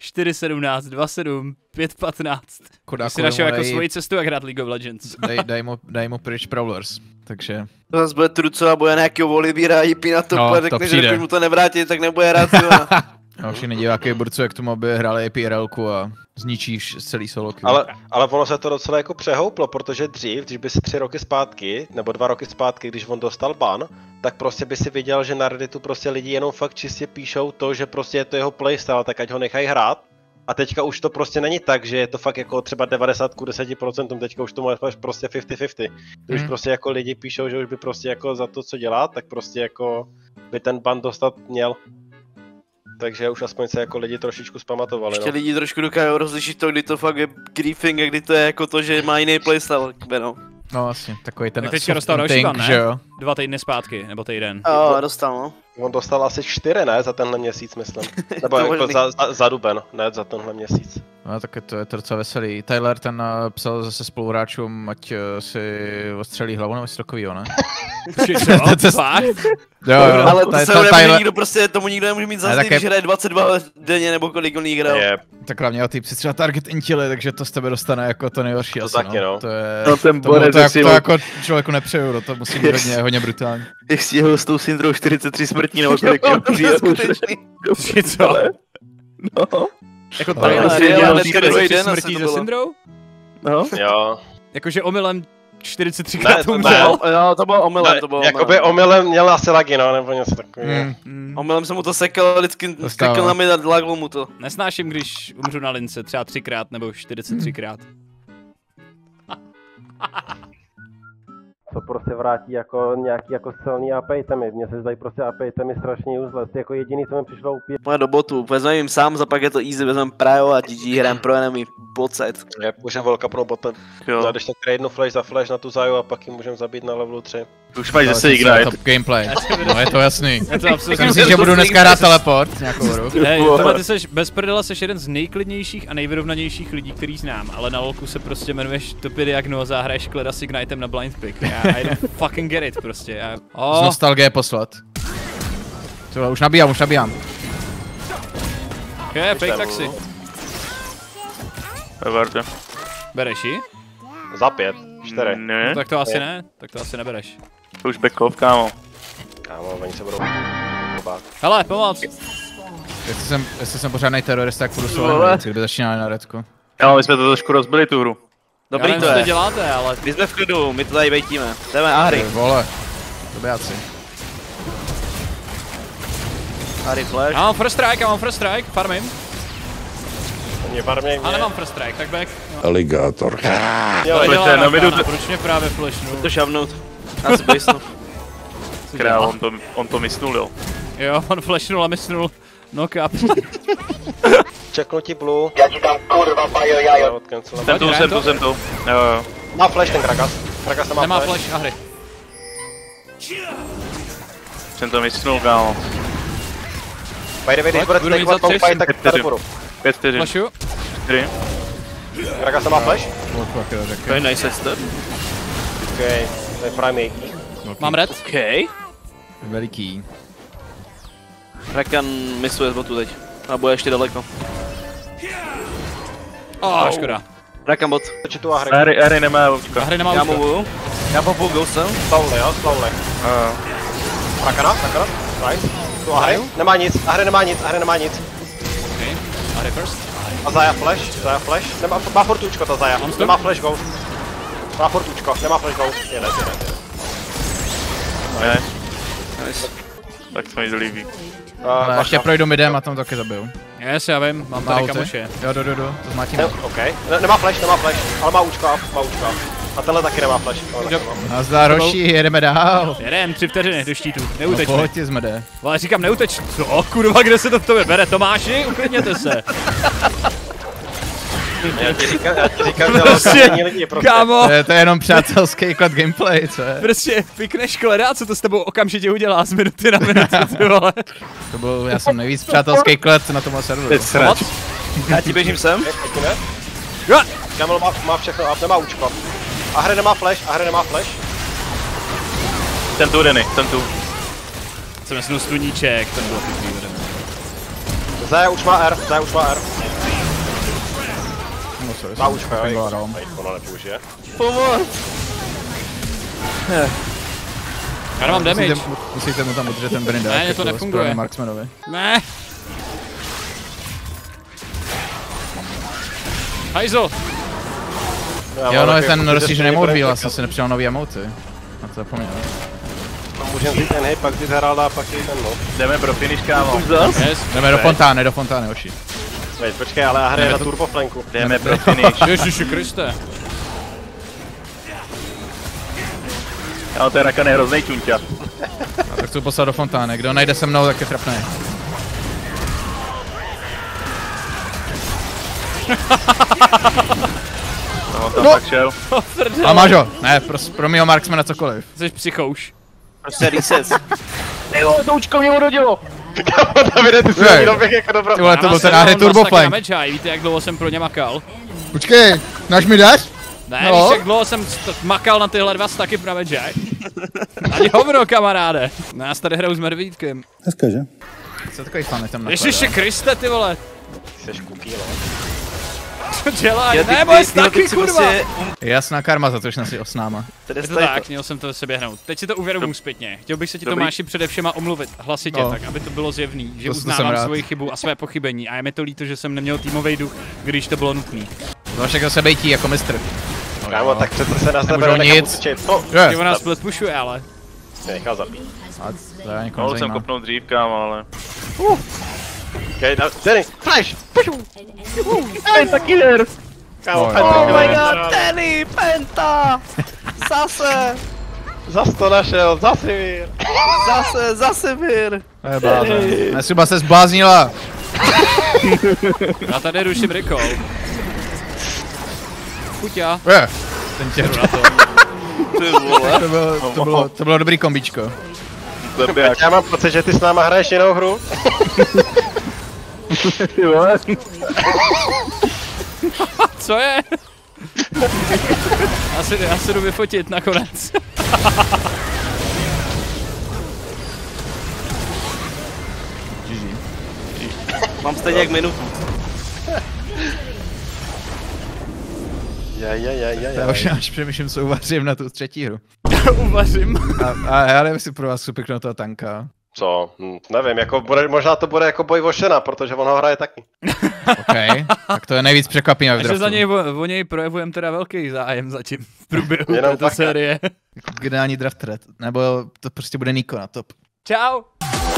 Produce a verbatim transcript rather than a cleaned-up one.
čtyři sedmnáct, dva sedm, pět patnáct. Chudáku, si našel jako dej, svoji cestu, jak hrát League of Legends. dej, dej, mu, dej mu pryč Prowlers, takže... To zase bude truco a bude nějakého Volibíra, I P na to, No, no, to takže přijde. když mu to nevrátí, tak nebude hrát Sivana. A všichni diváky burců, jak tomu aby hráli P R L-ku a zničíš celý solo queue. Ale, ale ono se to docela jako přehouplo, protože dřív, když by si tři roky zpátky, nebo dva roky zpátky, když on dostal ban, tak prostě by si viděl, že na Redditu prostě lidi jenom fakt čistě píšou to, že prostě je to jeho playstyle, tak ať ho nechají hrát. A teďka už to prostě není tak, že je to fakt jako třeba devadesát ku deseti procentům, teďka už to máš prostě padesát padesát. Když Hmm. prostě jako lidi píšou, že už by prostě jako za to, co dělá, tak prostě jako by ten ban dostat měl. Takže už aspoň se jako lidi trošičku zpamatovali, Ještě no. lidi trošku dokážou rozlišit to, kdy to fakt je griefing a kdy to je jako to, že má jiný playstyle, no. No vlastně, takový ten Tak teďka soft dostal další think, ban, ne? že jo? Dva týdny zpátky, nebo týden. Jo, dostal, no. On dostal asi čtyři, ne, za tenhle měsíc, myslím. Nebo To jako možný. za, za, za duben, ne, za tenhle měsíc. No tak je to, je to docela veselý. Tyler ten uh, psal zase spoluhráčům, ať uh, si ostřelí hlavu nebo něco takovýho, ne? Co? To- Fakt? Jo, jo, Ale to to je se to nemůže Tyler, nikdo prostě, tomu nikdo nemůže mít za Ne, zdy, tak je- když hraje dvacet dva denně nebo kolik on jí hrál. Je, tak hlavně o týpci třeba target intili, takže to z tebe dostane jako to nejhorší To asi, taky, no. To je, No, ten to, borec to, je jako, to silou. jako člověku nepřeju, no, to musí být hodně, hodně brutální. Jak stihl s tou syndrou čtyřicet tři smrtí nebo kolik Jo, jo, to je skutečný. Tři co? No, Jako No, tady ale ale přijel dělal hnedka druhý den, smrtí asi to ze bylo. syndrou? no. jo. Jakože omylem čtyřicet tři Ne, krát to umřel. ne. Jo, to bylo omylem, Ne, to bylo jakoby omylem měl asi lagi, no, nebo něco takového. Mm. Mm. Omylem jsem mu to sekal, vždycky To stává. sekal na mě a laglo mu to. Nesnáším, když umřu na lince třeba třikrát nebo čtyřicet tři krát. To prostě vrátí jako nějaký jako silný A P itemy. Mně se zdají prostě A P itemy strašně useless. Jako jediný, co mi přišlo úplně... Pojď do botu, vezmeme jim sám, za pak je to easy, vezmeme Prio a G G hrajeme pro enemy, botset. Je, můžeme velká pro botem. Jo. No, když tak jednu flash za flash na tu Zaju a pak ji můžeme zabít na levelu tři. Už máš zase Ale Ignite. Top gameplay, no je to jasný. Je to absolutně... Myslím si, že budu dneska hrát teleport nějakou hru. Hej, tohle ty seš, bez prdela seš jeden z nejklidnějších a nejvyrovnanějších lidí, který znám, ale na lolku se prostě jmenuješ Topy Diagnoza a hraješ Kleda s Ignitem na blind pick. Já, I don't fucking get it prostě. Já... Z Oh, nostalgie poslat. Třeba už nabíjám, už nabíjám. okay, fake taxi. Varte. Bereš ji? Za pět, čtyři. Ne, No, tak to asi ne, tak to asi nebereš. to už back off, kámo. Kámo, oni se budou bát. Hele, pomoc! Jestli jsem, jestli jsem pořádnej terorista, tak půjdu Vole. solo, kdyby začínali na redku. Jo, my jsme to trošku rozbili tu hru. Dobrý Já nevím, to co je. děláte, ale... My jsme v klidu, my to tady bejtíme. Jdeme Ahry, Ty vole, dobijáci. Ahry flash. Já mám first strike, já mám first strike, farmím. Mě farmě, A mě... nemám first strike, tak back. Aligátor. Jo, To Flash dělá je na na midu, pána, to- proč mě právě flashnu? To šavnout. Já se bejsnu. Co Král, dělá? on to, on to mysnul, jo. Jo, on flashnul a mysnul. No kap. Čeknu ti blue. Já ti tam kurva bajo jajo. Jsem tu, Pojď, jsem hrajeme tu, jsem tu. Jo, jo. Má flash ten Gragas. Gragas nemá, Nemá flash. flash a hry. Jsem to mysnul, kámo. By the way, když Pojď, budete budu mít takovat za tři. fight, tak Pět tady vteřin. budu. Pět vteřin. Flashu. Čtyři. Gragas nemá flash? To je nice step. OK, to je prime jaký. Mám red. OK. Veliký. Rakan misuje z botu teď. A bude ještě daleko. Oh, škoda. Rakan bot. Točí tu a hry. Harry, Harry nemá A očka. hry nemá Já účko. movu. Já popu ghostem. Slowly, jo, slowly. Jo, jo. Rakana, Rakana. Nice. Tu a hry. Nemá nic, a hry nemá nic, a hry nemá nic. Okay. A hry first. A Zaya flash, Zaya flash. Nemá, má fortučko ta Zaya. Mám stop. Nemá flash ghost. Má fortučko, nemá flash ghost. Jede, jede, jede. Ne, Nice. tak se mi to líbí. Uh, Ale ještě projdu midem a tam taky zabiju. Yes, já vím, mám Má tady ulti? kamoše. Jo, do, do, do, to zmátíme. Ne, OK. Ne, nemá flash, nemá flash, ale má účko up, má účko up. A tenhle taky nemá flash. Ale taky má. Nazdar, Roši, jedeme dál. Jedem, tři vteřiny do štítu. No Neuteč mi. pojď, jsme jde. Ale říkám, neuteč. Co, kurva, kde se to v tobě bere? Tomáši, uklidněte se. Já ti říkám, já ti říkám, že Prostě, lidi lidi prostě. kámo. To je, to je jenom přátelský klad gameplay, co je? Prostě pikneš kleda, co to s tebou okamžitě udělá z minuty na minutu, ty vole. To byl, já jsem nejvíc přátelský klad na tomhle serveru. Teď srač. Já ti běžím sem. Ne, pojďme, ne? Jo. Kamil má, má všechno up, nemá účko. A hry nemá flash, a hry nemá flash. Jsem tu, Denny, jsem tu. Jsem nesnul sluníček, ten byl pěkný ode mě. Zaya už má R, Zaya už má R. sorry. A už fej, Fengala Rom. ona nepoužije. Pomoc! Já nemám damage. Musíte, musíte mu tam udržet ten Brindák. Ne, to jako nefunguje. správně Marksmanovi. Ne. Hajzo. Jo, no je ten rozšířený emote wheel, já jsem si nepřidal nový emoty. Na to zapomněl. Můžeme si ten hej, pak ty Heralda a pak i ten no. Jdeme pro finish, kámo. Yes. Jdeme do fontány, do fontány, oši. Veď, počkej, ale já hraje na turbo flanku. Jdeme pro finish. Ježiši Kriste. Ale ten Rakan je hroznej čunťa. A tak chci poslat do fontány, kdo najde se mnou, tak je trapnej. No, tam tak šel. A máš ho? Ne, pro, pro mýho Marksmana cokoliv. Jsi psychouš. Prostě reset. Jo, toučko mě urodilo. Kámo, Davide, ty jsi Hej. jenom běh jako dobro. Ty vole, to Já byl mám ten náhry sedm Turbo taky na Flank. Medjay, víte jak dlouho jsem pro ně makal? Počkej, náš mi dáš? Ne, No. víš jak dlouho jsem st- makal na tyhle dva staky na Medjay? Ani hovno, kamaráde. No, já tady hraju s medvídkem. Hezké, že? Co takový fan tam Ježiši Kriste, ty vole. Jsi kuký, no. Co dělají? Ne, moje staky, kurva. Prostě, Jasná karma za to, že jsi s náma. Je to tak, měl jsem to sebe hnout. Teď si to uvědomuji zpětně. Chtěl bych se ti Dobrý. Tomáši především omluvit hlasitě, No. tak aby to bylo zjevný, že To- to jsem uznávám rád. svoji chybu a své pochybení. A je mi to líto, že jsem neměl týmový duch, když to bylo nutné. No však se bejtí jako mistr. Kámo, tak přece se nás Nemůžou nebere nekam nic. utečet. No, Je, Že ona split pushuje, ale. mě nechal zabít. a to já někoho Mohl jsem zajímá. kopnout dřív, kámo, ale... Okej, okay, Danny, flash! Pentakill! Kámo, Oh, penta, oh my god, Danny, Penta! Zase! Zas to našel, zase vír. Zase, zase vir! To je blázen. Nesuba se zbláznila. Já tady ruším recall. Chuťa. Je, ten tě. Ty vole. To bylo, to bylo, to bylo dobrý kombičko. Zabijak. Já mám pocit, že ty s náma hraješ jinou hru. Ty vole. Co je? Já si, já si jdu vyfotit nakonec. Mám stejně jak minutu. Ja, ja, ja, ja, Já ja. už až přemýšlím, co uvařím na tu třetí hru. Uvařím. A, a já nevím, si pro vás supeknout toho tanka. Co? Hm, nevím, jako bude, možná to bude jako boj o Shena, protože on ho hraje taky. OK, tak to je nejvíc překvapivé v A že draftu. za něj o, o něj projevujeme teda velký zájem zatím v průběhu Jenom této tak. série. Jako generální draft threat, nebo to prostě bude Niko na top. Čau.